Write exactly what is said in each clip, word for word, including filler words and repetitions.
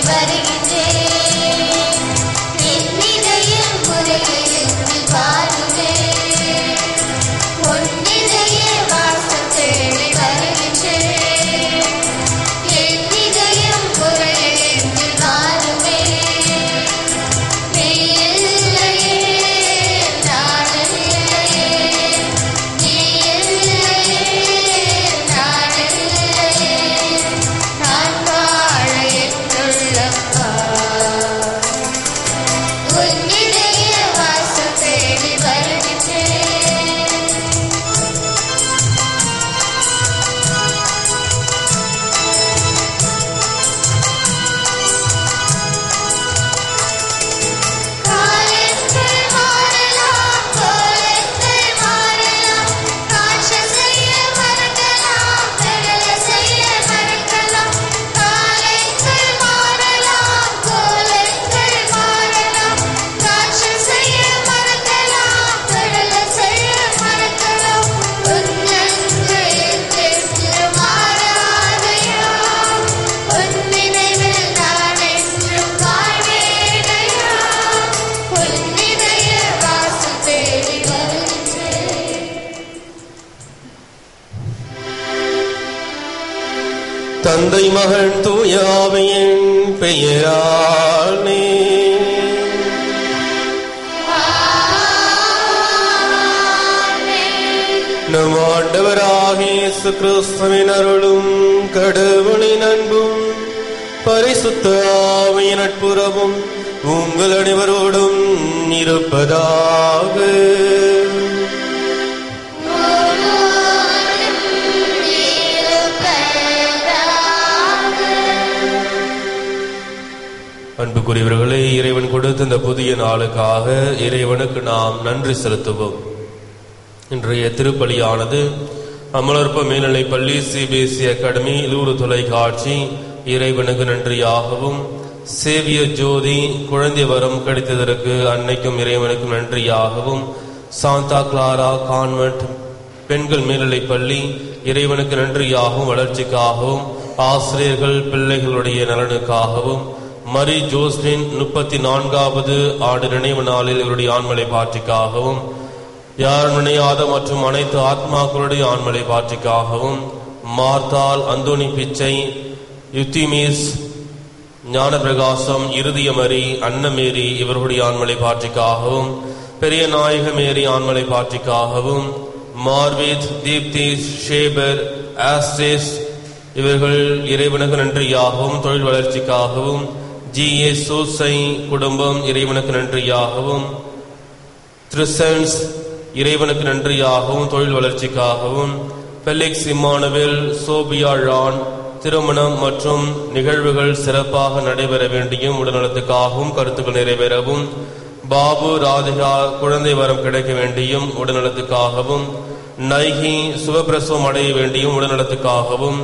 தந்தை மகன் தூய ஆவியின் பெயராலே நம் ஆண்டவராகிய இயேசு கிறிஸ்துவின் அருளும் கடவுளின் அன்பும் பரிசுத்த ஆவியின் நட்புறவும் உங்கள் அனைவரோடும் இருப்பதாக. அன்புக்குரியவர்களே, இறைவன் கொடுத்த இந்த புதிய நாளுக்காக இறைவனுக்கு நாம் நன்றி செலுத்துவோம். இன்றைய திருப்பலியானது அமலர்ப்ப மேல்நிலைப் பள்ளி, சிபிஎஸ்இ அகாடமி, லூறு தொலைக்காட்சி இறைவனுக்கு நன்றியாகவும், சேவிய ஜோதி குழந்தை வரம் கிடைத்ததற்கு அன்னைக்கும் இறைவனுக்கும் நன்றியாகவும், சாந்தா கிளாரா கான்வென்ட் பெண்கள் மேல்நிலைப் பள்ளி இறைவனுக்கு நன்றியாகவும், வளர்ச்சிக்காகவும், ஆசிரியர்கள் பிள்ளைகளுடைய நலனுக்காகவும், மரி ஜோஸ்லின் முப்பத்தி நான்காவது ஆண்டு நினைவு நாளில் இவருடைய ஆண்மலை பாற்றிக்காகவும், யார் நினையாத மற்றும் அனைத்து ஆத்மாக்களுடைய ஆண்மலை பாற்றிக்காகவும், மார்த்தால், அந்தோனி பிச்சை, யுத்திமீஸ், ஞான பிரகாசம், இருதய மரி, அன்னமேரி இவர்களுடைய ஆண்மலை பாற்றிக்காகவும், பெரிய நாயக மேரி ஆண்மலை பாற்றிக்காகவும், மார்வித், தீப்தி, ஷேபர், ஆஸ்டேஸ் இவர்கள் இறைவனுக்கு நன்றியாகவும், தொழில் வளர்ச்சிக்காகவும், ஜி ஏ சூசை குடும்பம் இறைவனுக்கு நன்றியாகவும், த்ரிசன்ஸ் இறைவனுக்கு நன்றியாகவும், தொழில் வளர்ச்சிக்காகவும், பெலிக்ஸ் இம்மானுவேல், சோபியா ரான் திருமணம் மற்றும் நிகழ்வுகள் சிறப்பாக நடைபெற வேண்டியும் உடல்நலத்துக்காகவும், கருத்துக்கள் நிறைவேறவும், பாபு ராதிகா குழந்தை வரம் கிடைக்க வேண்டியும் உடல்நலத்துக்காகவும், நைகி சுகப்பிரசவம் அடைய வேண்டியும் உடல்நலத்துக்காகவும்,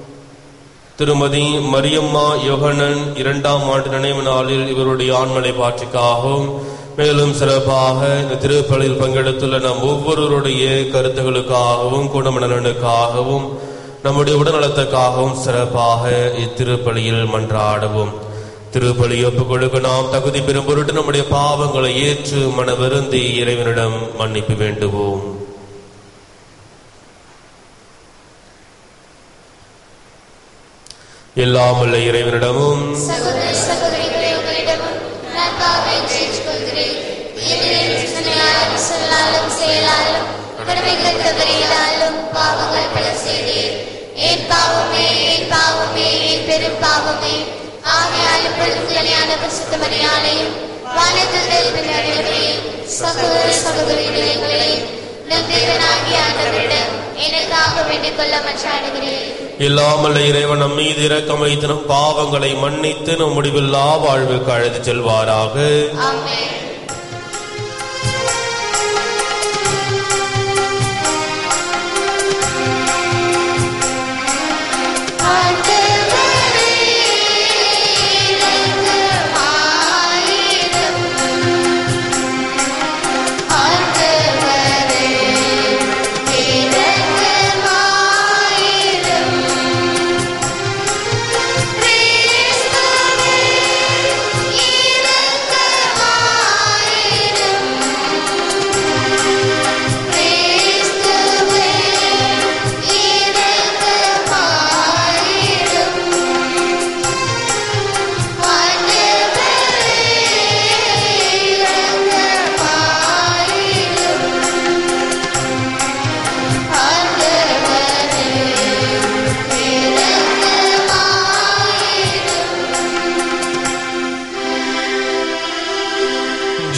திருமதி மரியம்மா யோகனன் இரண்டாம் ஆண்டு நினைவு நாளில் இவருடைய ஆண்மலை பாற்றிக்காகவும், மேலும் சிறப்பாக இந்த திருப்பலியில் பங்கெடுத்துள்ள நம் ஒவ்வொருவருடைய கருத்துகளுக்காகவும், குடும்ப நலனுக்காகவும், நம்முடைய உடல்நலத்துக்காகவும் சிறப்பாக இத்திருப்பலியில் மன்றாடுவோம். திருப்பலி ஒப்புக் கொடுக்க நாம் தகுதி பெறும் பொருட்டு நம்முடைய பாவங்களை ஏற்று மன வருந்தி இறைவனிடம் மன்னிப்பு வேண்டுவோம். எல்லாம் உள்ள இறைவனிடமும் சகோதர சகோதரிகளே உங்களிடமும் நான் பாவத்தை ஏற்றுக்கொள்கிறேன். சொன்னாலும் சொல்லாலும் செயலாலும் கடமைகள் தவறியதாலும் பாவங்கள் பல செய்தேன். என் பாவமே என் பாவமே என் பெரும் பாவமே. ஆகையாலும் கல்யாண பரிசுத்த மரியாதையும் வானத்தில் சகோதர சகோதரிகளே நம் தேவனாகிய ஆண்டவரிடம் எனக்காக வேண்டிக் கொள்ள மன்றாடுகிறேன். இல்லாமல் இறைவன் நம் மீது இரக்கம் வைத்து நம் பாவங்களை மன்னித்து நம் முடிவில்லா வாழ்வுக்கு அழைத்து செல்வாராக. ஆமென். Christ the way.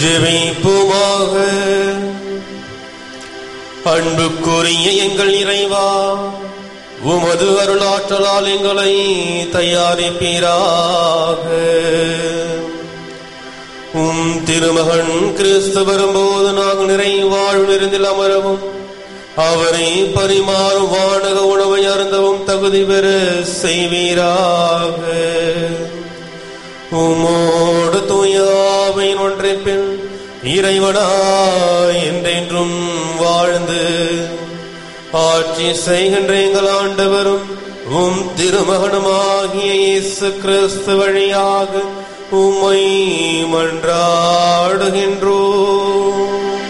ஜெபிப்போமாக. அன்புக்குரிய எங்கள் இறைவா, உமது அருளாற்றலால் எங்களை தயாரிப்பீராக. உம் திருமகன் கிறிஸ்து வரும்போது நாங்கள் நிறைவாழ்வு விருந்தில் அமரவும் அவரை பரிமாறும் வானக உணவை அருந்தவும் தகுதி பெற செய்வீராக. உமோடு தூயாவின் ஒன்றைப்பில் இறைவனாய் என்றென்றும் வாழ்ந்து ஆட்சி செய்கின்ற எங்கள் ஆண்டவரும் உம் திருமகனுமாகிய இயேசு கிறிஸ்து வழியாக உம்மை மன்றாடுகின்றோம்.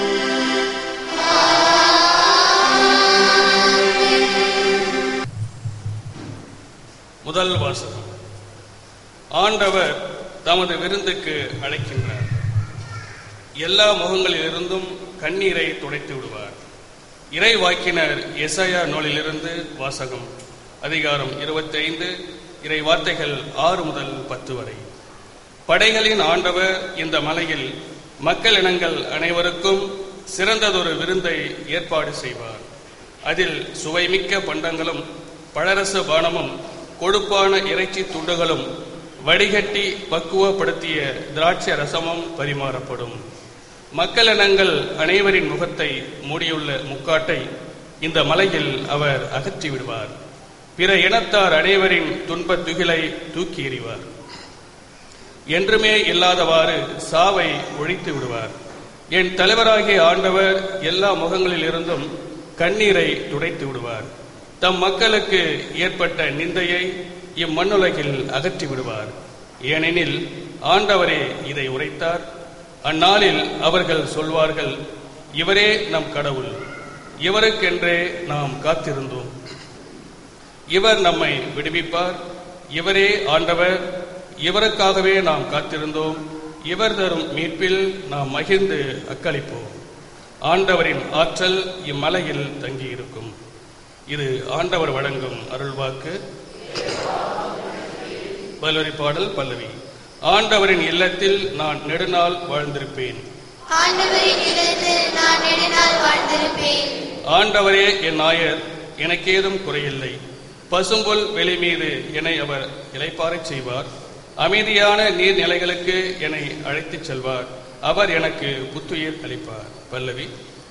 முதல் வாசகம். ஆண்டவர் தமது விருந்துக்கு அழைக்கின்றார். எல்லா முகங்களிலிருந்தும் கண்ணீரை துடைத்து விடுவார். இறை வாக்கினர் எசாயா நூலிலிருந்து வாசகம். அதிகாரம் இருபத்தி ஐந்து, இறை வார்த்தைகள் ஆறு முதல் பத்து வரை. படைகளின் ஆண்டவர் இந்த மலையில் மக்கள் இனங்கள் அனைவருக்கும் சிறந்ததொரு விருந்தை ஏற்பாடு செய்வார். அதில் சுவைமிக்க பண்டங்களும் பழரச பானமும் கொழுப்பான இறைச்சி துண்டுகளும் வடிகட்டி பக்குவப்படுத்திய திராட்சை ரசமும் பரிமாறப்படும். மக்களினங்கள் அனைவரின் முகத்தை மூடியுள்ள முக்காட்டை இந்த மலையில் அவர் அகற்றி விடுவார். பிற இனத்தார் அனைவரின் துன்பத் துகிலை தூக்கி எறிவார். என்றுமே இல்லாதவாறு சாவை ஒழித்து விடுவார். என் தலைவராகிய ஆண்டவர் எல்லா முகங்களில் இருந்தும் கண்ணீரை துடைத்து விடுவார். தம் மக்களுக்கு ஏற்பட்ட நிந்தையை இம்மண்ணுலகில் அகற்றி விடுவார். ஏனெனில் ஆண்டவரே இதை உரைத்தார். அந்நாளில் அவர்கள் சொல்வார்கள், இவரே நம் கடவுள், இவருக்கென்றே நாம் காத்திருந்தோம், இவர் நம்மை விடுவிப்பார், இவரே ஆண்டவர், இவருக்காகவே நாம் காத்திருந்தோம், இவர் தரும் மீட்பில் நாம் மகிழ்ந்து அக்களிப்போம். ஆண்டவரின் ஆற்றல் இம்மலையில் தங்கியிருக்கும். இது ஆண்டவர் வழங்கும் அருள்வாக்கு. பல்லவி பாடல் பல்லவி. ஆண்டவரின் இல்லத்தில் நான் நெடுநாள் வாழ்ந்திருப்பேன். ஆண்டவரே என் நாயர், எனக்கேதும் குறையில்லை. பசும்புல் வெளி மீது என்னை அவர் இளைப்பாறச் செய்வார். அமைதியான நீர்நிலைகளுக்கு என்னை அழைத்துச் செல்வார். அவர் எனக்கு புத்துயிர் அளிப்பார். பல்லவி.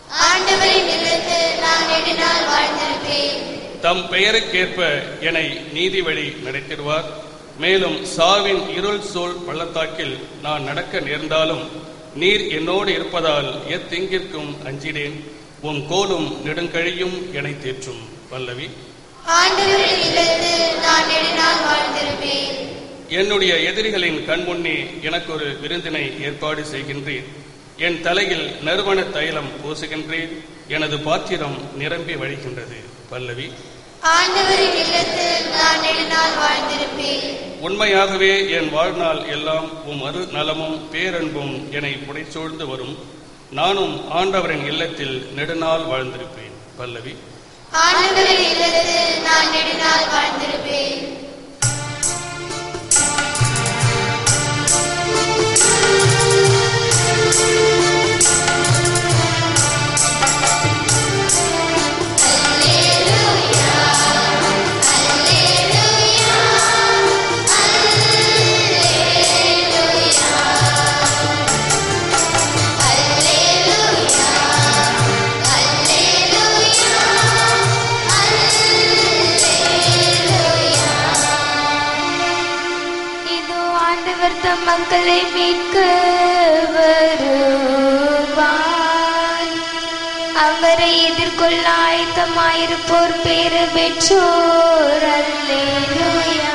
தம் பெயருக்கேற்ப என்னை நீதி வழி நடத்திடுவார். மேலும் சாவின் இருள் சூழ் பள்ளத்தாக்கில் நான் நடக்க நேர்ந்தாலும் நீர் என்னோடு இருப்பதால் எத்தெங்கிற்கும் அஞ்சினேன். உன் கோலும் நெடுங்கழியும் என்னை தேற்றும். பல்லவி. என்னுடைய எதிரிகளின் கண்முன்னே எனக்கு ஒரு விருந்தினை ஏற்பாடு செய்கின்றேன். என் தலையில் நறுமண தைலம் பூசுகின்றேன். எனது பாத்திரம் நிரம்பி வழிகின்றது. பல்லவி. உண்மையாகவே என் வாழ்நாள் எல்லாம் உம் அரு நலமும் பேரன்பும் என்னை புடைசூழ்ந்து வரும். நானும் ஆண்டவரின் இல்லத்தில் நெடுநாள் வாழ்ந்திருப்பேன். பல்லவி. மக்களை மீட்க வருவார். அவரை எதிர்கொள்ள ஆயத்தமாயிருப்போர் பேறு பெற்றோர். அல்லேலூயா.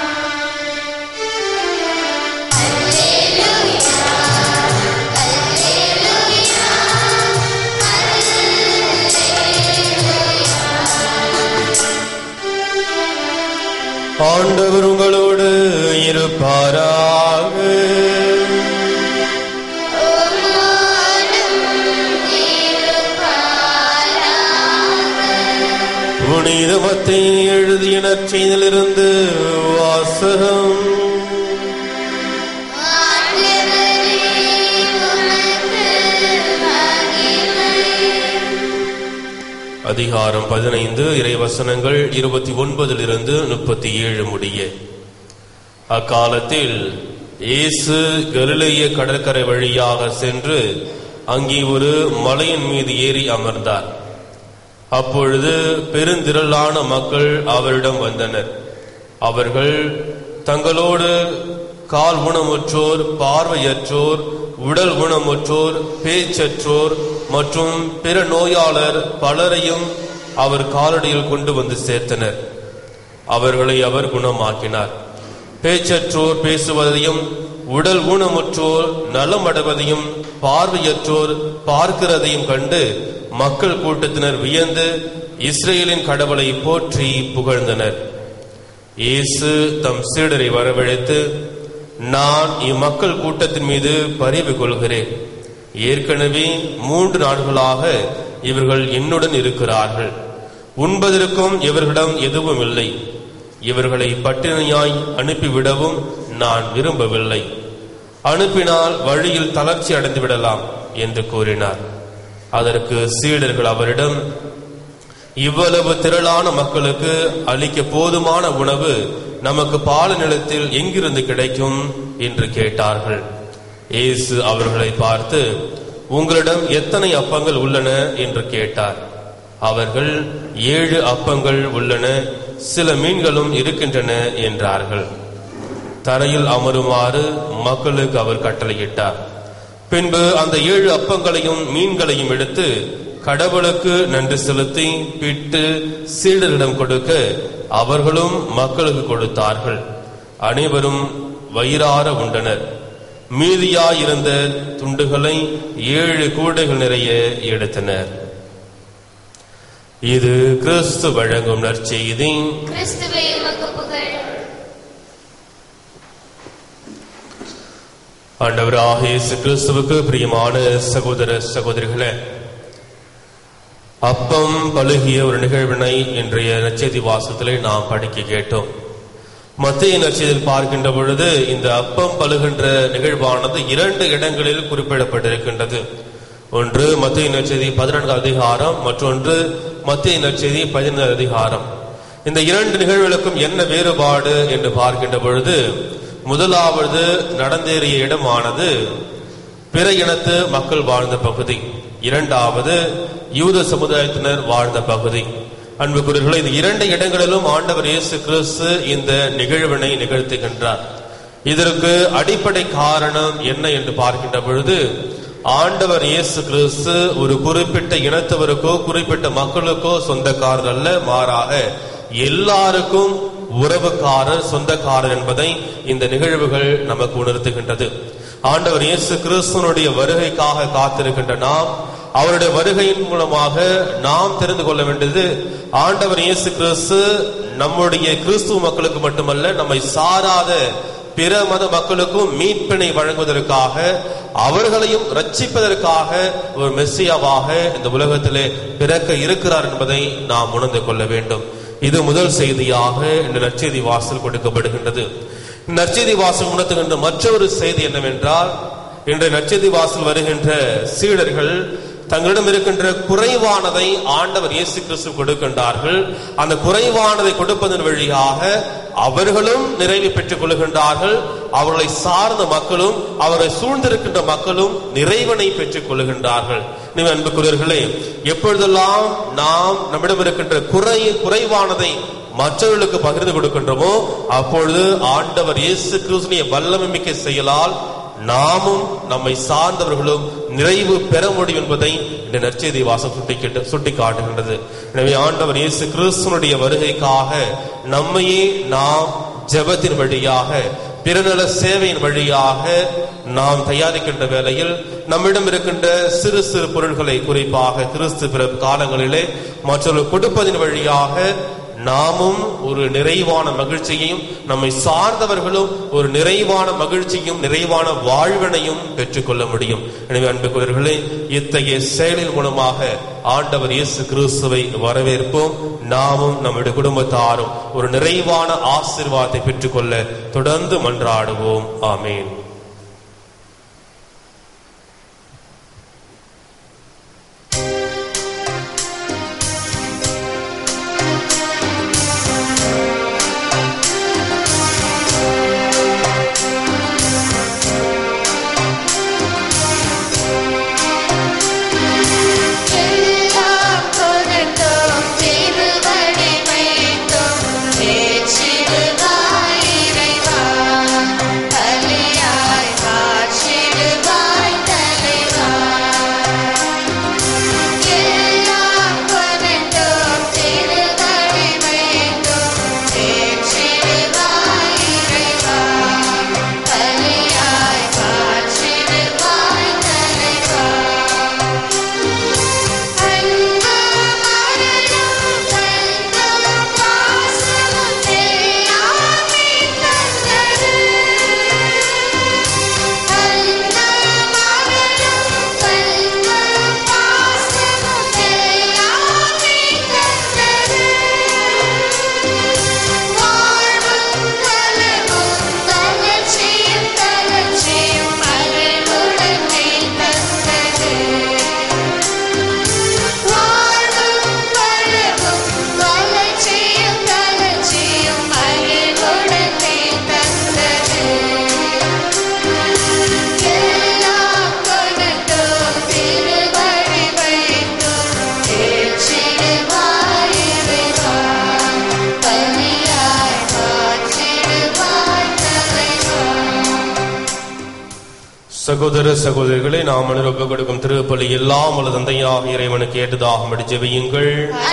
ஆண்டவர் உங்களோடு இருப்பாராக. புனித மத்தேயு எழுதிய நற்செய்தியிலிருந்து வாசகம். அதிகாரம் பதினைந்து, இறைவசனங்கள் இருபத்தி ஒன்பதிலிருந்து முப்பத்தி ஏழு முடிய. அக்காலத்தில் இயேசு கலிலேய கடற்கரை வழியாக சென்று அங்கே ஒரு மலையின் மீது ஏறி அமர்ந்தார். அப்பொழுது பெருந்திரளான மக்கள் அவரிடம் வந்தனர். அவர்கள் தங்களோடு கால் ஊனமுற்றோர், பார்வையற்றோர், உடல் ஊனமுற்றோர், பேச்சற்றோர் மற்றும் பிற நோயாளர் பலரையும் அவர் காலடியில் கொண்டு வந்து சேர்த்தனர். அவர்களை அவர் குணமாக்கினார். பேச்சற்றோர் பேசுவதையும், உடல் ஊனமுற்றோர் நலமடைவதையும், பார்வையற்றோர் பார்க்கிறதையும் கண்டு மக்கள் கூட்டத்தினர் வியந்து இஸ்ரேலின் கடவுளை போற்றி புகழ்ந்தனர். இயேசு தம் சீடரை வரவழைத்து, நான் இம்மக்கள் கூட்டத்தின் மீது பரிவு கொள்கிறேன். ஏற்கனவே மூன்று நாட்களாக இவர்கள் என்னுடன் இருக்கிறார்கள். உண்பதற்கும் இவர்களிடம் எதுவும் இல்லை. இவர்களை பட்டினியாய் அனுப்பிவிடவும் நான் விரும்பவில்லை. அனுப்பினால் வழியில் தளர்ச்சி அடைந்து விடலாம் என்று கூறினார். அதற்கு சீடர்கள் அவரிடம், இவ்வளவு திரளான மக்களுக்கு அளிக்க போதுமான உணவு நமக்கு பால நிலத்தில் எங்கிருந்து கிடைக்கும் என்று கேட்டார்கள். இயேசு அவர்களை பார்த்து, உங்களிடம் எத்தனை அப்பங்கள் உள்ளன என்று கேட்டார். அவர்கள், ஏழு அப்பங்கள் உள்ளன, சில மீன்களும் இருக்கின்றன என்றார்கள். தரையில் அமருமாறு மக்களுக்கு அவர் கட்டளையிட்டார். பின்பு அந்த ஏழு அப்பங்களையும் மீன்களையும் எடுத்து கடவுளுக்கு நன்றி செலுத்தி பிட்டு சீடரிடம் கொடுக்க அவர்களும் மக்களுக்கு கொடுத்தார்கள். அனைவரும் வயிறார உண்டனர். மீதியாயிருந்த துண்டுகளை ஏழு கூடைகள் நிறைய எடுத்தனர். இது கிறிஸ்து வழங்கும் நற்செய்தி. கிறிஸ்துவே உமக்கு புகழ். ஆண்டவராகிய இயேசு கிறிஸ்துவுக்கு பிரியமான சகோதர சகோதரிகளே, அப்பம் பழுகிய ஒரு நிகழ்வினை இன்றைய நற்செய்தி வாசகத்திலே நாம் படிக்க கேட்டோம். மத்திய நற்செய்தியில் பார்க்கின்ற பொழுது இந்த அப்பம் பழுகின்ற நிகழ்வானது இரண்டு இடங்களில் குறிப்பிடப்பட்டிருக்கின்றது. ஒன்று மத்திய நற்செய்தி பதினான்கு அதிகாரம், மற்றொன்று மத்திய நற்செய்தி பதினைந்து அதிகாரம். இந்த இரண்டு நிகழ்வுகளுக்கும் என்ன வேறுபாடு என்று பார்க்கின்ற பொழுது, முதலாவது நடந்தேறிய இடமானது பிற இனத்து மக்கள் வாழ்ந்த பகுதி, இரண்டாவது யூத சமுதாயத்தினர் வாழ்ந்த பகுதி. அன்புக்குரியவர்களே, இந்த இரண்டு இடங்களிலும் ஆண்டவர் இயேசு கிறிஸ்து இந்த நிகழ்வினை நிகழ்த்துகின்றார். இதற்கு அடிப்படை காரணம் என்ன என்று பார்க்கின்ற பொழுது, ஆண்டவர் இயேசு கிறிஸ்து ஒரு குறிப்பிட்ட இனத்தவருக்கோ குறிப்பிட்ட மக்களுக்கோ சொந்தக்காரர் அல்ல, மாறாக எல்லாருக்கும் உறவுக்காரர், சொந்தக்காரர் என்பதை இந்த நிகழ்வுகள் நமக்கு உணர்த்துகின்றது. ஆண்டவர் இயேசு கிறிஸ்துவனுடைய வருகைக்காக காத்திருக்கின்ற நாம், அவருடைய வருகையின் மூலமாக நாம் தெரிந்து கொள்ள வேண்டியது, ஆண்டவர் இயேசு கிறிஸ்து நம்முடைய கிறிஸ்துவ மக்களுக்கு மட்டுமல்ல, நம்மை சாராத பிற மத மக்களுக்கும் மீட்பினை வழங்குவதற்காக, அவர்களையும் ரட்சிப்பதற்காக ஒரு மெஸ்ஸியாவாக இந்த உலகத்திலே பிறக்க இருக்கிறார் என்பதை நாம் உணர்ந்து கொள்ள வேண்டும். இது முதல் செய்தியாக இந்த நற்செய்தி வாசல் கொடுக்கப்படுகின்றது. நற்செய்தி வாசல் உணர்த்துகின்ற மற்றொரு செய்தி என்னவென்றால், இன்றைய நற்செய்தி வாசல் வருகின்ற சீடர்கள் தங்களிடம் இருக்கின்ற குறைவானதை ஆண்டவர் இயேசு கிறிஸ்து கொடுக்கின்றார்கள். அந்த குறைவானதை கொடுப்பதன் வழியாக அவர்களும் நிறைவை பெற்றுக் கொள்கின்றார்கள். அவர்களை சார்ந்த மக்களும் அவரை சூழ்ந்திருக்கின்ற மக்களும் நிறைவனை பெற்றுக் கொள்கின்றார்கள். நீங்கள் அன்புக்குரியவர்களே, எப்பொழுதெல்லாம் நாம் நம்மிடம் இருக்கின்ற குறை குறைவானதை மற்றவர்களுக்கு பகிர்ந்து கொடுக்கின்றோமோ, அப்பொழுது ஆண்டவர் இயேசு கிறிஸ்துவின் வல்லமை மிக்க செயலால் நாமும் நம்மை சார்ந்தவர்களும் நிறைவு பெற முடியும் என்பதை இந்த நற்செய்தி வாசம் சுட்டி சுட்டி காட்டுகின்றது. எனவே ஆண்டவர் இயேசு கிறிஸ்துவனுடைய வருகைக்காக நம்மையே நாம் ஜெபத்தின் வழியாக, பிறநல சேவையின் வழியாக நாம் தயாரிக்கின்ற வேளையில் நம்மிடம் இருக்கின்ற சிறு சிறு பொருட்களை, குறிப்பாக கிறிஸ்து பிற காலங்களிலே மற்றவர்கள் கொடுப்பதின் வழியாக நாமும் ஒரு நிறைவான மகிழ்ச்சியையும், நம்மை சார்ந்தவர்களும் ஒரு நிறைவான மகிழ்ச்சியும் நிறைவான வாழ்வினையும் பெற்றுக்கொள்ள முடியும். எனவே அன்புக்குரியவர்களே, இத்தகைய செயலின் மூலமாக ஆண்டவர் இயேசு கிறிஸ்துவை வரவேற்போம். நாமும் நம்முடைய குடும்பத்தாரும் ஒரு நிறைவான ஆசீர்வாதத்தை பெற்றுக்கொள்ள தொடர்ந்து மன்றாடுவோம். ஆமேன். சகோதர சகோதரிகளை நாம் அனுரப்ப கொடுக்கும் திருப்பலி எல்லாம் உள்ள தந்தையாக இறைவனுக்கு ஏற்றதாகும்படி ஜெபியுங்கள்.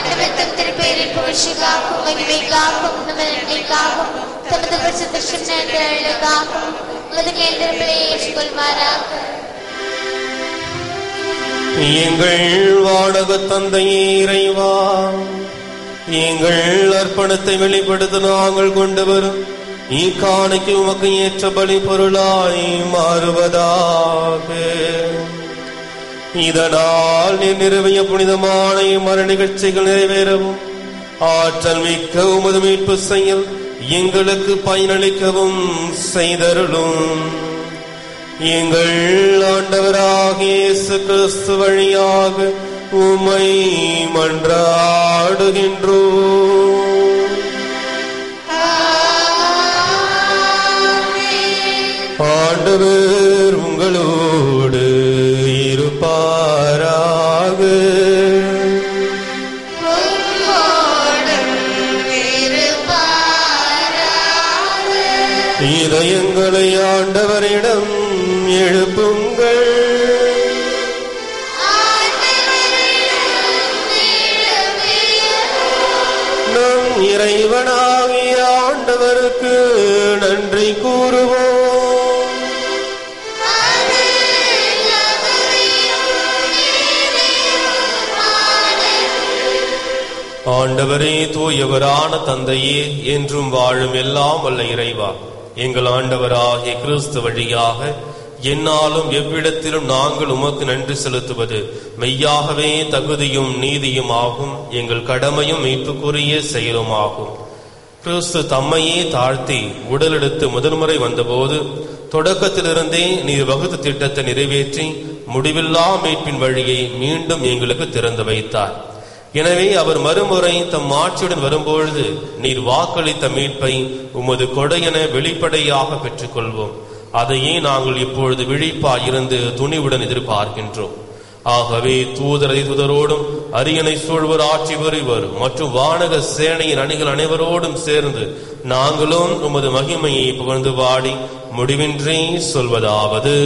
எங்கள் வானக தந்தையே இறைவா, எங்கள் அர்ப்பணத்தை வெளிப்படுத்த நாங்கள் கொண்டு வரும் இக்காணிக்கு உமக்கு ஏற்ற பலி பொருளாய் மாறுவதாக. இதனால் நீ நிறுவிய புனிதமான மர நிகழ்ச்சிகள் நிறைவேறவும் ஆற்றல் மிக்க உமது மீட்பு செயல் எங்களுக்கு பயனளிக்கவும் செய்தருளும். எங்கள் ஆண்டவராகிய இயேசு கிறிஸ்து வழியாக உம்மை மன்றாடுகின்றோம். ஆண்டவர் உங்களோடு இருப்பாராக. இதயங்களை ஆண்டவரிடம் எழுப்புங்கள். நம் இறைவனாகிய ஆண்டவருக்கு நன்றி கூறுவோம். ஆண்டவரே, தூயவரான தந்தையே, என்றும் வாழும் எல்லாம் வல்ல இறைவா, எங்கள் ஆண்டவராகிய கிறிஸ்து வழியாக என்னாலும் எவ்விடத்திலும் நாங்கள் உமக்கு நன்றி செலுத்துவது மெய்யாகவே தகுதியும் நீதியும் ஆகும். எங்கள் கடமையும் மீட்புக்குரிய செயலும் ஆகும். கிறிஸ்து தம்மையே தாழ்த்தி உடலெடுத்து முதன்முறை வந்தபோது தொடக்கத்திலிருந்தே நீர் வகுத்த திட்டத்தை நிறைவேற்றி முடிவில்லா மீட்பின் வழியை மீண்டும் எங்களுக்கு திறந்து வைத்தார். எனவே அவர் மறுமுறை தம் ஆட்சியுடன் வரும்பொழுது நீர் வாக்களித்த மீட்பை உமது கொடையென வெளிப்படையாக பெற்றுக் கொள்வோம். அதையே நாங்கள் இப்பொழுது விழிப்பாயிருந்து துணிவுடன் எதிர்பார்க்கின்றோம். ஆகவே தூதரதி தூதரோடும் அரியணை சூழ்வர் ஆட்சி புரிவர் மற்றும் வானக சேனையின் அணிகள் அனைவரோடும் சேர்ந்து நாங்களும் உமது மகிமையை புகழ்ந்து பாடி முடிவின்றி சொல்வதாவது: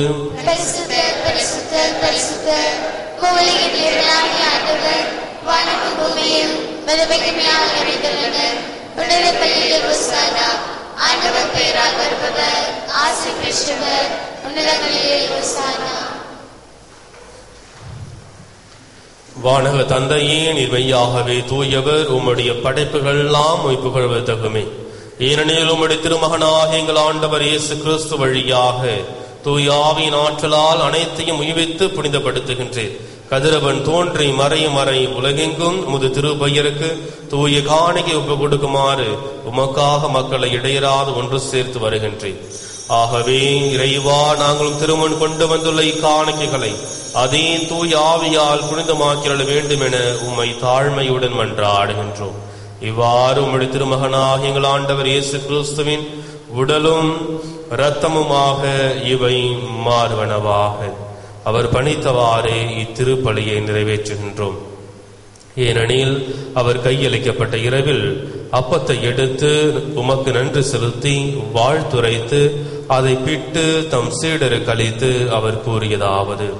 வானக தந்தையே, நீர் மெய்யாகவே தூயவர். உம்முடைய படைப்புகள் எல்லாம் புகழ்வது தகுமே. ஏனெனில் உம்முடைய திருமகனாக எங்கள் ஆண்டவர் இயேசு கிறிஸ்து வழியாக தூயாவின் ஆற்றலால் அனைத்தையும் உய்வித்து புனிதப்படுத்துகின்றேன். கதிரவன் தோன்றி மறையும் மறை உலகெங்கும் முது திருப்பெயருக்கு தூய காணிக்கை ஒப்பு கொடுக்குமாறு உமக்காக மக்களை இடையராது ஒன்று சேர்த்து வருகின்றேன். ஆகவே இறைவா, நாங்களும் திருமண் கொண்டு வந்துள்ள இக்காணிக்கைகளை அதே தூய ஆவியால் புனிதமாக்கிட வேண்டும் என உம்மை தாழ்மையுடன் மன்றாடுகின்றோம். இவ்வாறு உம்முடைய திருமகனாக எங்கள் ஆண்டவர் இயேசு கிறிஸ்துவின் உடலும் இரத்தமுமாக இவை மாறுவனவாக. அவர் பணித்தவாறே இத்திருப்பலியை நிறைவேற்றுகின்றோம். ஏனெனில் அவர் கையளிக்கப்பட்ட இரவில் அப்பத்தை எடுத்து உமக்கு நன்றி செலுத்தி வாழ்த்துரைத்து அதை பிட்டு தம் சீடருக்கு அளித்து அவர் கூறியதாவது: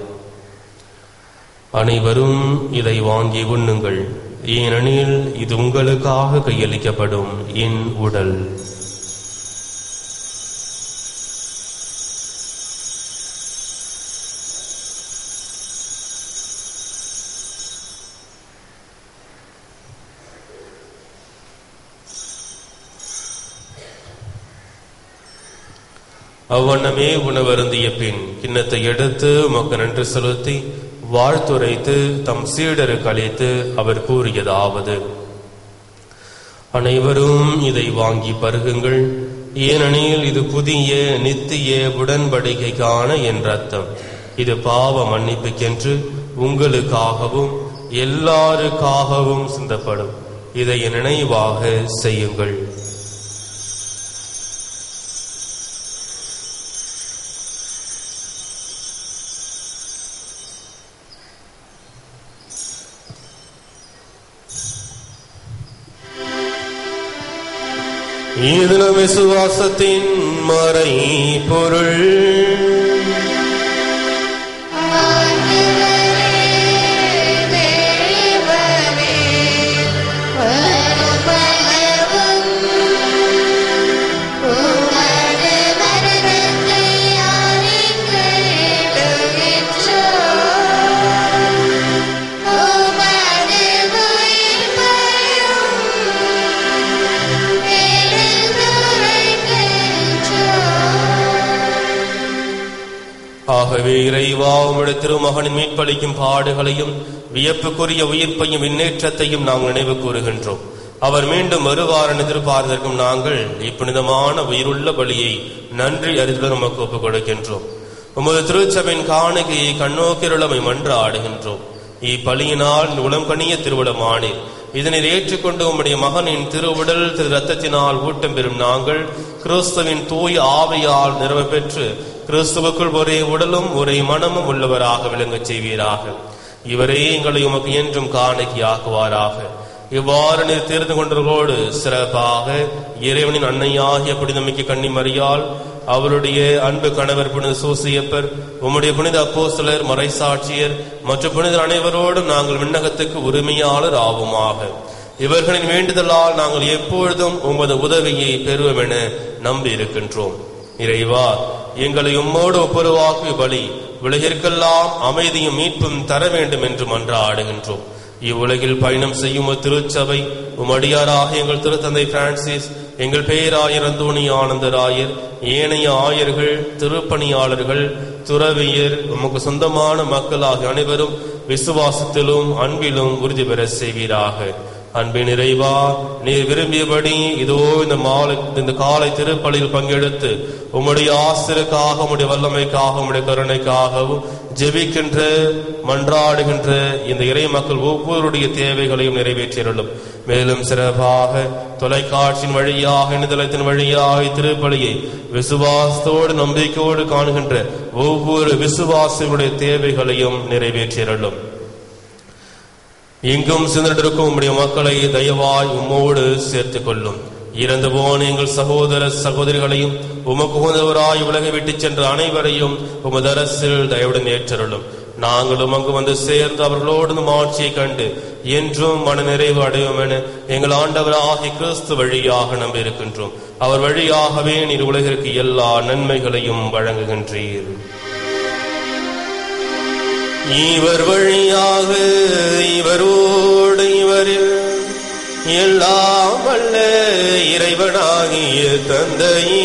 அனைவரும் இதை வாங்கி உண்ணுங்கள், ஏனெனில் இது உங்களுக்காக கையளிக்கப்படும் என் உடல். அவ்வண்ணமே உணவருந்திய பின் கிண்ணத்தை எடுத்து உமக்கு நன்றி செலுத்தி வாழ்த்துரைத்து தம் சீடருக்கு அளித்து அவர் கூறியதாவது: அனைவரும் இதை வாங்கி பருகுங்கள், ஏனெனில் இது புதிய நித்திய உடன்படிக்கைக்கான என் ரத்தம். இது பாவ மன்னிப்புக்கென்று உங்களுக்காகவும் எல்லாருக்காகவும் சிந்தப்படும். இதை நினைவாக செய்யுங்கள். இதில் விசுவாசத்தின் மறை பொருள். ஆகவே இறைவா, உம்முடைய திருமகனின் மீட்பளிக்கும் பாடுகளையும் வியப்புக்குரிய உயிர்ப்பையும் முன்னேற்றத்தையும் நாங்கள் நினைவு கூறுகின்றோம். அவர் மீண்டும் வருவார் என எதிர்பார்த்திருக்கும் நாங்கள் இப்புனிதமான உயிருள்ள பலியை நன்றி அறிந்துடன் நமக்கு ஒப்புக் கொடுக்கின்றோம். உமது திருச்சபையின் காணிக்கையை கண்ணோக்கிருளமை மன்றாடுகின்றோம். இப்பலியினால் உளம் கனிய திருவிழமானீர். இதனை ஏற்றுக்கொண்டு உம்முடைய மகனின் திருவுடல் திரு ரத்தத்தினால் ஊட்டம் பெறும் நாங்கள் கிறிஸ்துவின் தூய ஆவியால் நிறைவு பெற்று கிறிஸ்துவுக்குள் ஒரே உடலும் ஒரே மனமும் உள்ளவராக விளங்கச் செய்வீராக. இவரே எங்களை உமக்கு என்றும் காணிக்கையாக்குவாராக. இவ்வாறு நீர் தேர்ந்து கொண்டவர்களோடு சிறப்பாக இறைவனின் அன்னையாகிய புனிதமிக்க கன்னிமரியால், அவருடைய அன்பு கணவர் புனித சூசியப்பர், உம்முடைய புனித அப்போஸ்தலர், மறைசாட்சியர் மற்றும் புனிதர் அனைவரோடும் நாங்கள் விண்ணகத்துக்கு உரிமையாளர் ஆவோமாக. இவர்களின் வேண்டுதலால் நாங்கள் எப்பொழுதும் உமது உதவியை பெறுவோம் என நம்பி இருக்கின்றோம். இறைவா, எங்களை உம்மோடு ஒப்புரவாக்கு பலி உலகிற்கெல்லாம் அமைதியும் மீட்பும் தர வேண்டும் என்று மன்றாடுகின்றோம். இவ்வுலகில் பயணம் செய்யும் திருச்சபை உம் அடியாராக எங்கள் திருத்தந்தை பிரான்சிஸ், எங்கள் பேராயர் அந்தோணி ஆனந்தராயர், ஏனைய ஆயர்கள், திருப்பணியாளர்கள், துறவியர், உமக்கு சொந்தமான மக்கள் ஆகிய அனைவரும் விசுவாசத்திலும் அன்பிலும் உறுதி பெற செய்வீராக. அன்பின் நிறைவா, நீர் விரும்பியபடி இதோ இந்த மாலை இந்த காலை திருப்பலியில் பங்கெடுத்து உம்முடைய ஆசிரியருக்காக, உம்முடைய வல்லமைக்காக, உம்முடைய கருணைக்காகவும் ஜெபிக்கின்ற மன்றாடுகின்ற இந்த இறை மக்கள் ஒவ்வொருடைய தேவைகளையும் நிறைவேற்றியுள்ளோம். மேலும் சிறப்பாக தொலைக்காட்சியின் வழியாக, இணையதளத்தின் வழியாக திருப்பலியை விசுவாசத்தோடு நம்பிக்கையோடு காணுகின்ற ஒவ்வொரு விசுவாசிகளுடைய தேவைகளையும் நிறைவேற்றியுள்ளோம். எங்கும் சிதறிருக்கும் உம்முடைய மக்களை தயவாய் உம்மோடு சேர்த்துக் கொள்ளும். இறந்து போன எங்கள் சகோதர சகோதரிகளையும் உமக்கு உகந்தவராய் உலகை விட்டு சென்ற அனைவரையும் உமது அரசில் தயவுடன் ஏற்றருளும். நாங்களும் அங்கு வந்து சேர்ந்து அவர்களோடு ஆட்சியை கண்டு என்றும் மன நிறைவு அடைவோம் என எங்கள் ஆண்டவராகிய கிறிஸ்து வழியாக நம்பியிருக்கின்றோம். அவர் வழியாகவே நீர் உலகிற்கு எல்லா நன்மைகளையும் வழங்குகின்றீர். இவர் வழியாக, இவரோடு, இவரில் எல்லாம் வல்ல இறைவனாகிய தந்தையே,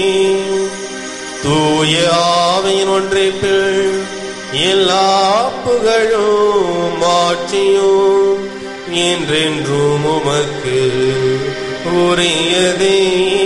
தூய ஆவியின் ஒன்றிப்பில் எல்லா புகழும் மாட்சியும் என்றென்றும் உமக்கு உரியதே.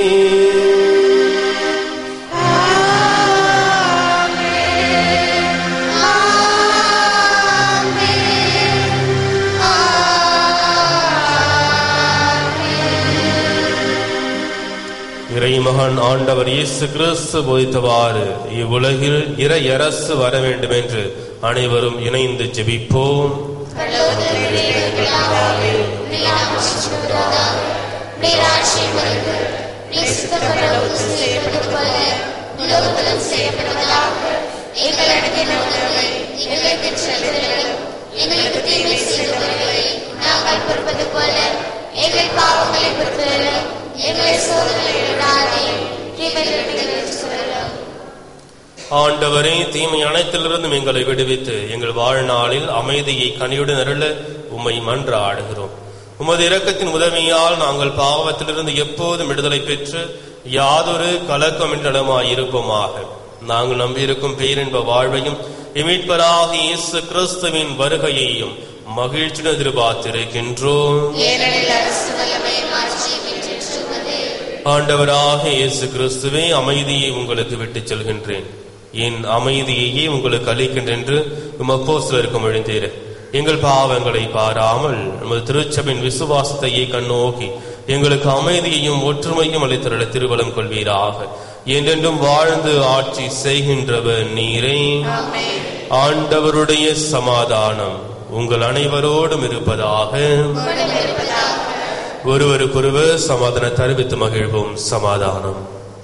இறைமகன் ஆண்டவர் இயேசு கிறிஸ்து போதித்தவாறு இவ்வுலகில் இறை அரசு வர வேண்டும் என்று அனைவரும் இணைந்து ஜெபிப்போம். ஆண்டவரே, தீமை அனைத்திலிருந்தும் எங்களை விடுவித்து எங்கள் வாழ்நாளில் அமைதியை கனியுடன் அருள உம்மை மன்றாடுகிறோம். உமது இரக்கத்தின் உதவியால் நாங்கள் பாவத்திலிருந்து எப்போதும் விடுதலை பெற்று யாதொரு கலக்கமின்றமாய் இருப்போமாக. நாங்கள் நம்பியிருக்கும் பேரின்ப வாழ்வையும் மீட்பராக இயேசு கிறிஸ்துவின் வருகையையும் மகிழ்ச்சியுடன் எதிர்பார்த்திருக்கின்றோம். ஆண்டவராக இயேசு கிறிஸ்துவே, அமைதியை உங்களுக்கு விட்டுச் செல்கின்றேன், என் அமைதியையே உங்களுக்கு அளிக்கின்றேன் என்று உம் அப்போஸ்தலருக்கு மொழிந்தீர். எங்கள் பாவங்களை பாராமல் நமது திருச்சபையின் விசுவாசத்தையே கண்ணோக்கி எங்களுக்கு அமைதியையும் ஒற்றுமையும் அளித்தருள திருவலம் கொள்வீராக. என்றென்றும் வாழ்ந்து ஆட்சி செய்கின்றவர் நீரே. ஆண்டவருடைய சமாதானம் உங்கள் அனைவரோடும் இருப்பதாக. ஒருவருக்கொருவர் சமாதானம் தெரிவித்து மகிழ்வோம். சமாதானம்.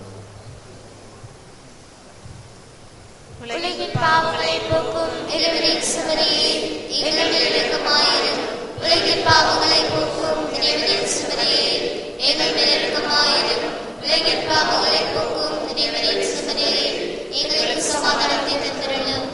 உலகின் பாவங்களை போக்கும் இறைவனின் சுவரையே எங்கள் மேல் இரக்கமாயிரும். உலகின் பாவங்களை போக்கும் இறைவனின் சுவரையே எங்கள் மேல் இரக்கமாயிரும். உலகின் பாவங்களை போக்கும் இறைவனின் சுவரையே எங்களுக்கு சமாதானத்தை தந்திரலும்.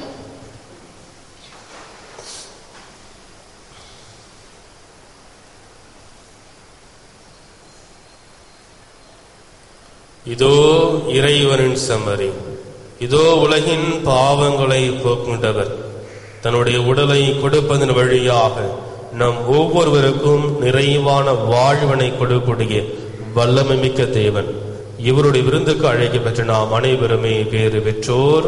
இதோ இறைவனின் சமரி. இதோ உலகின் பாவங்களை போக்குகின்றவர். தன்னுடைய உடலை கொடுப்பதன் வழியாக நம் ஒவ்வொருவருக்கும் நிறைவான வாழ்வினை கொடுக்கூடிய வல்லமை மிக்க தேவன். இவருடைய விருந்துக்கு அழைக்கப்பெற்ற நாம் அனைவருமே பேறு பெற்றோர்.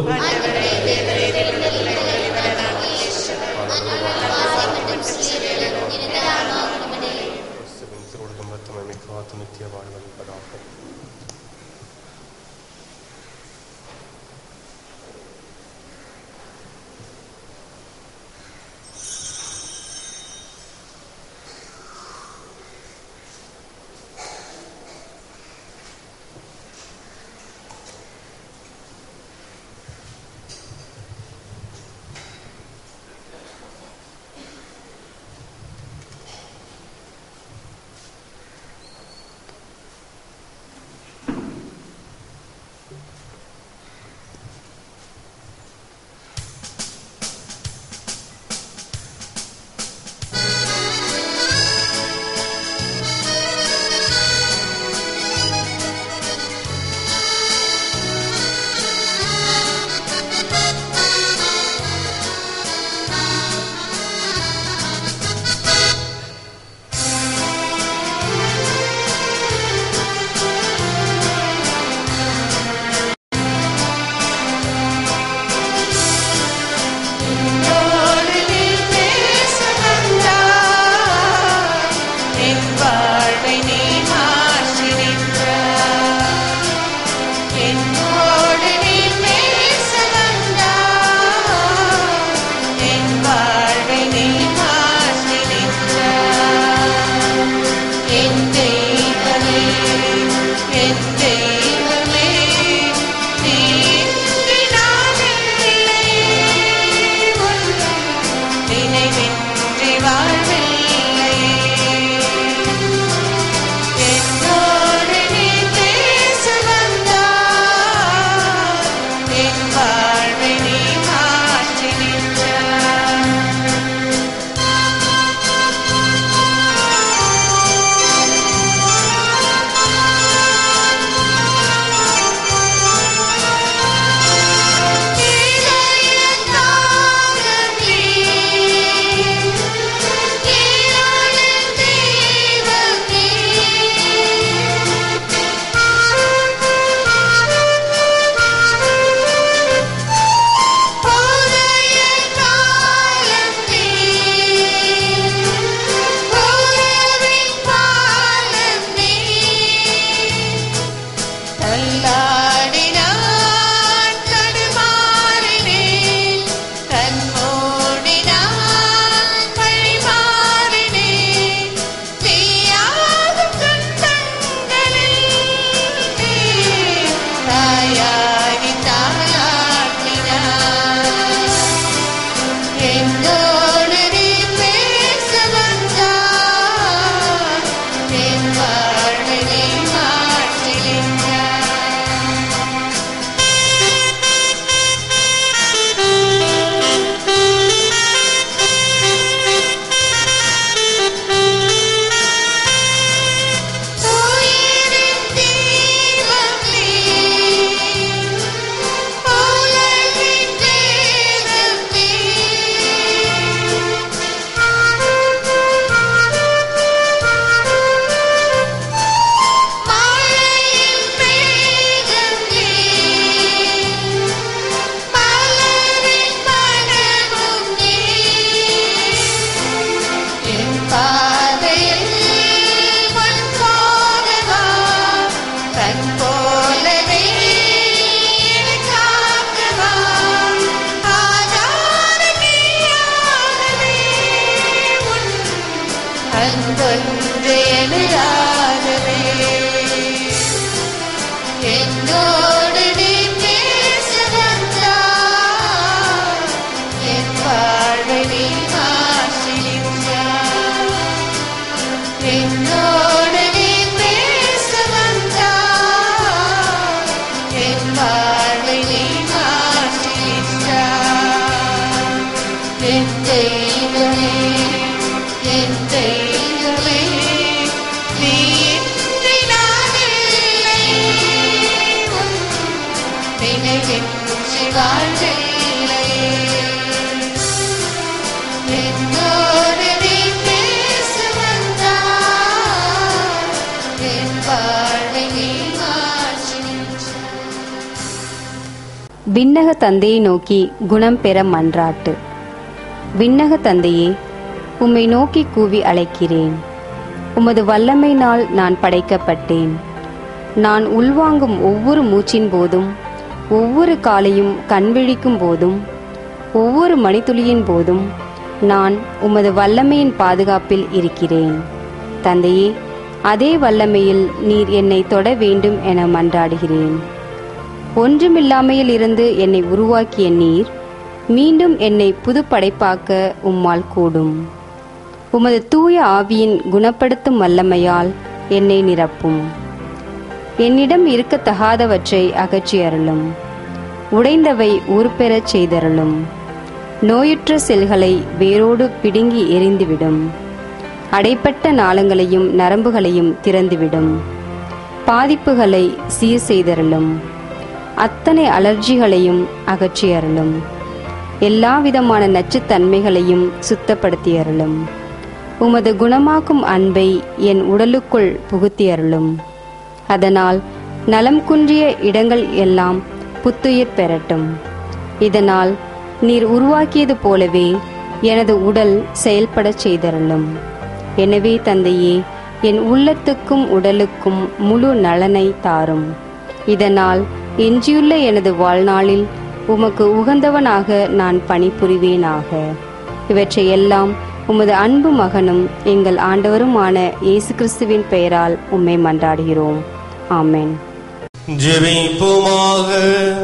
விண்ணக தந்தையை நோக்கி குணம் பெற மன்றாட்டு. விண்ணக தந்தையே, உம்மை நோக்கி கூவி அழைக்கிறேன். உமது வல்லமையினால் நான் படைக்கப்பட்டேன். நான் உள்வாங்கும் ஒவ்வொரு மூச்சின் போதும், ஒவ்வொரு காலையும் கண்விழிக்கும் போதும், ஒவ்வொரு மணித்துளியின் போதும் நான் உமது வல்லமையின் பாதுகாப்பில் இருக்கிறேன். தந்தையே, அதே வல்லமையில் நீர் என்னை தொட வேண்டும் என மன்றாடுகிறேன். ஒன்றுமில்லாமையில் இருந்து என்னை உருவாக்கிய நீர் மீண்டும் என்னை புது படைப்பாக்க உம்மால் கூடும். உமது தூய ஆவியின் குணப்படுத்தும் வல்லமையால் என்னை நிரப்பும். என்னிடம் இருக்கத்தகாதவற்றை அகற்றி அருளும். உடைந்தவை ஊர்பெறச் செய்தருளும். நோயுற்ற செல்களை வேரோடு பிடுங்கி எறிந்துவிடும். அடைப்பட்ட நாளங்களையும் நரம்புகளையும் திறந்துவிடும். பாதிப்புகளை சீர் செய்தருளும். அத்தனை அலர்ஜிகளையும் அகற்றி அருளும். எல்லா விதமான நச்சுத்தன்மைகளையும் சுத்தப்படுத்தி அருளும். உமது குணமாக்கும் அன்பை என் உடலுக்குள் புகுத்தி அருளும். அதனால் நலம் குன்றிய இடங்கள் எல்லாம் புத்துயிர் பெறட்டும். இதனால் நீர் உருவாக்கியது போலவே எனது உடல் செயல்படச் செய்தருளும். எனவே தந்தையே, என் உள்ளத்துக்கும் உடலுக்கும் முழு நலனை தாரும். இதனால் எஞ்சியுள்ள எனது வாழ்நாளில் உமக்கு உகந்தவனாக நான் பணிபுரிவேனாக. இவற்றை எல்லாம் உமது அன்பு மகனும் எங்கள் ஆண்டவருமான இயேசு கிறிஸ்துவின் பெயரால் உம்மை மன்றாடுகிறோம். ஆமென். ஜெபிப்போமாக.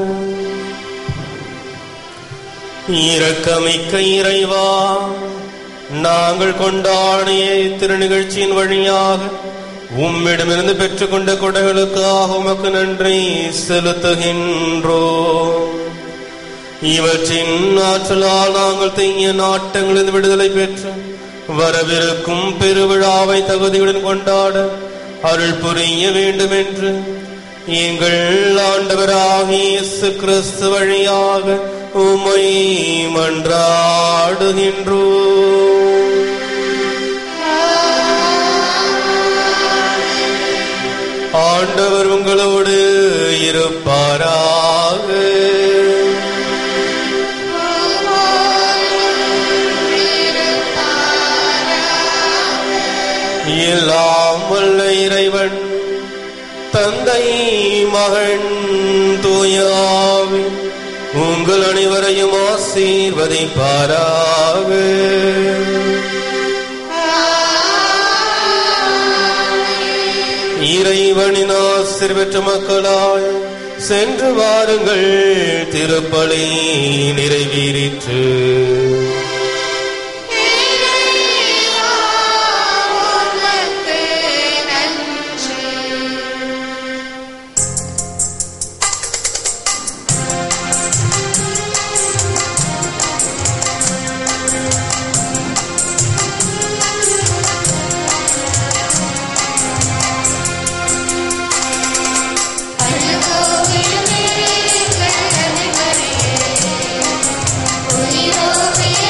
இரக்கமிக்க இறைவா, நாங்கள் கொண்டாடிய திருநிகழ்ச்சியின் வழியாக உம்மிடமிருந்து பெற்றுக்கொண்ட கொடைகளுக்காக உமக்கு நன்றி செலுத்துகின்றோம். இவற்றின் ஆற்றலால் நாங்கள் தீய நாட்டங்களில் விடுதலை பெற்று வரவிருக்கும் பெருவிழாவை தகுதியுடன் கொண்டாட அருள் புரிய வேண்டும் என்று எங்கள் ஆண்டவராகிய இயேசு கிறிஸ்து வழியாக உம்மை மன்றாடுகின்றோம். ஆண்டவர் உங்களோடு இருப்பாராக. எல்லாம் வல்ல இறைவன் தந்தை, மகன், தூய ஆவி உங்கள் அனைவரையும் ஆசீர்வதிப்பாராக. இறைவனின் ஆசீர் பெற்ற மக்களாய் சென்று வாருங்கள். திருப்பலி நிறைவேறிற்று. Oh,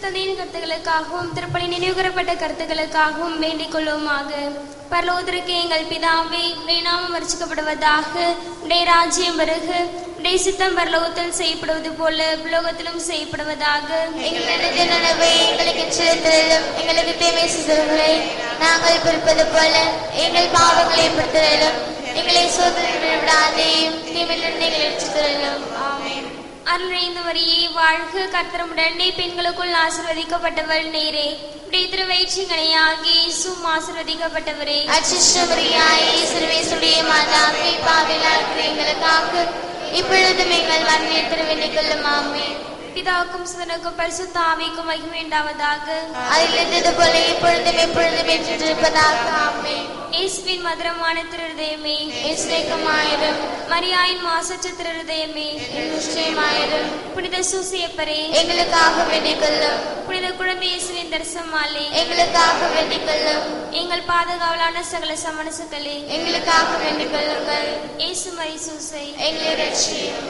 திருத்தந்தையின் கருத்துக்களுக்காகவும் திருப்பணி நினைவுகூரப்பட்ட கருத்துக்களுக்காகவும் வேண்டிக் கொள்வோமாக. பரலோகத்திற்கு எங்கள் பிதாவே, உடைய நாமம் அர்ச்சிக்கப்படுவதாக, உடைய ராஜ்யம் வருக, உடைய சித்தம் பரலோகத்தில் செய்யப்படுவது போல உலோகத்திலும் செய்யப்படுவதாக. எங்களுக்கு நனவை எங்களுக்கு செலுத்தலும், எங்களுக்கு தீமை செய்தவர்களை நாங்கள் பொறுப்பது போல எங்கள் பாவங்களை பொறுத்தலும், எங்களை சோதனை விடாதேயும் தீமையிலிருந்து எங்களை ரட்சித்தருளும். ஆமென். அருள்நிறைந்த மரியே வாழ்க, கர்த்தருடன் பெண்களுக்குள் ஆசீர்வதிக்கப்பட்டவள் நீரே. உடைய திருவயிற்றிங்கனையாகி இயேசுவும் ஆசீர்வதிக்கப்பட்டவரே. அச்சிஷ்டமரியாயே, சர்வேசுடைய மாதாவே, பாவிகளாகிற எங்களுக்காக இப்பொழுதும் எங்கள் மரணத்தில் வேண்டிக் கொள்ளும். ஆமென். பிதாவுக்கும் சுதனுக்கும் பரிசுத்த ஆவிக்கும் மகிமை உண்டாவதாக. அதில் இருந்தது போல இப்பொழுதும் எப்பொழுதும் என்றிருப்பதாக. ஆமென். இயேசுவின் மதுரமான திருஹதயமே, இயேசுமாயிரும். மரியாயின் மாசற்ற திருஹதயமே, நிச்சயமாயிரும். புனித சூசியப்பரே, எங்களுக்காக வேண்டிக் கொள்ளும். புனித குழந்தை இயேசுவின் தரிசனமாலே எங்களுக்காக வேண்டிக் கொள்ளும். எங்கள் பாதுகாவலான சகல சமணசுக்களே, எங்களுக்காக வேண்டிக் கொள்ளுங்கள். இயேசு மரி சூசை, எங்களை ரட்சியும்.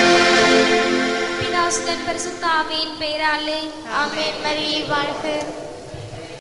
பரிசுத்த ஆவியின் பெயராலே. ஆமென். மரியே வாழ்க.